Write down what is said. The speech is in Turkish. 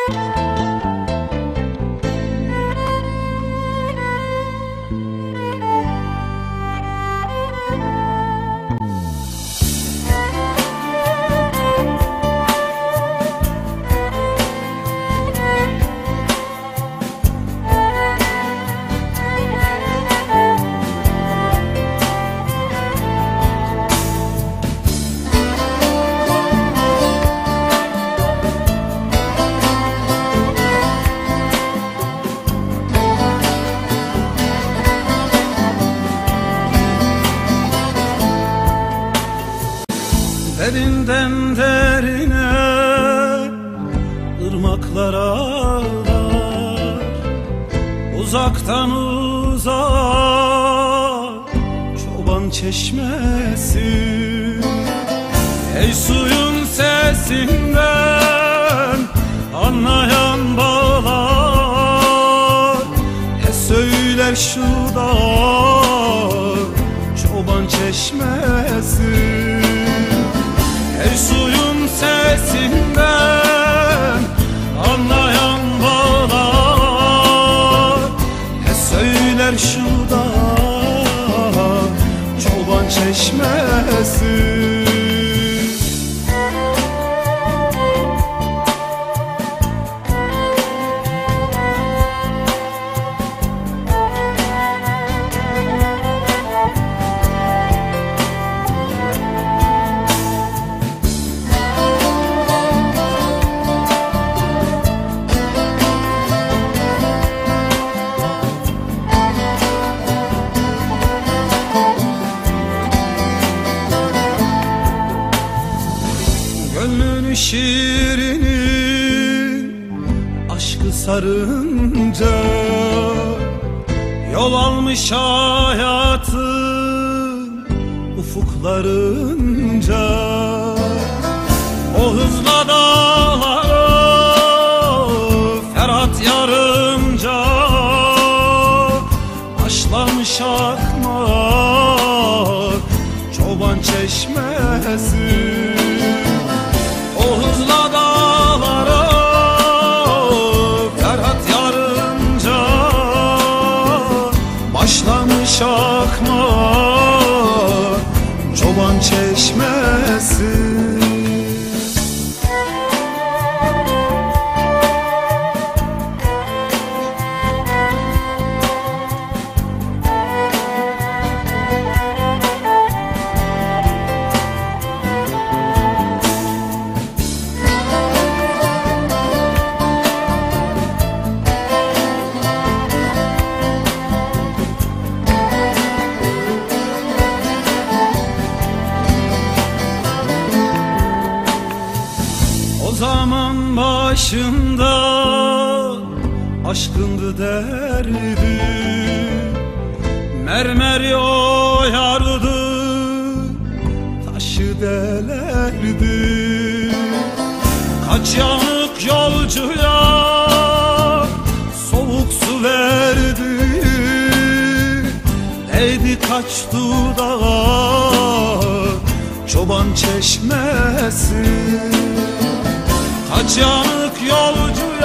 Derinden derine ırmaklar ağlar, uzaktan uzağa çoban çeşmesi. Ey suyun sesinden anlayan bağlar, söyler şu da çoban çeşmesi. Ey suyun sesinden anlayan bağlar, söyler şu da çoban çeşmesi. Gönlün şiirini aşkı sarınca, yol almış hayatın ufuklarınca. O hızla dağlara Ferhat yarınca, başlamış akmak çoban çeşmesi. O hızla dağlara Ferhat yarınca, başlamış akmak çoban çeşmesi. O zaman başında aşkındı derdi, mermeri oyardı, taşı delerdi. Kaç yanık yolcuya soğuk su verdi, değdi kaç dudağa çoban çeşmesi. Kaç yanık yolcu